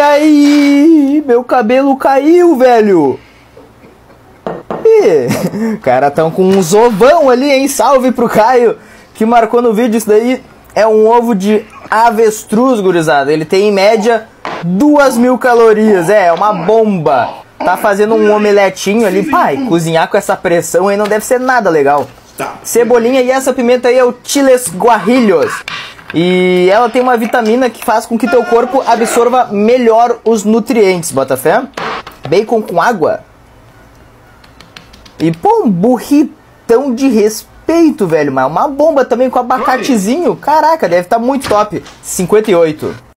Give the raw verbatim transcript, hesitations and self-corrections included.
aí, meu cabelo caiu, velho. Ih, cara, tão com um ovão ali, hein? Salve pro Caio, que marcou no vídeo. Isso daí é um ovo de avestruz, gurizada. Ele tem, em média, duas mil calorias. É, é uma bomba. Tá fazendo um omeletinho ali. Pai, cozinhar com essa pressão aí não deve ser nada legal. Cebolinha, e essa pimenta aí é o chiles guarrilhos. E ela tem uma vitamina que faz com que teu corpo absorva melhor os nutrientes, bota fé? Bacon com água. E pô, um burritão de respeito, velho. Mas uma bomba também com abacatezinho. Caraca, deve estar muito top. cinquenta e oito.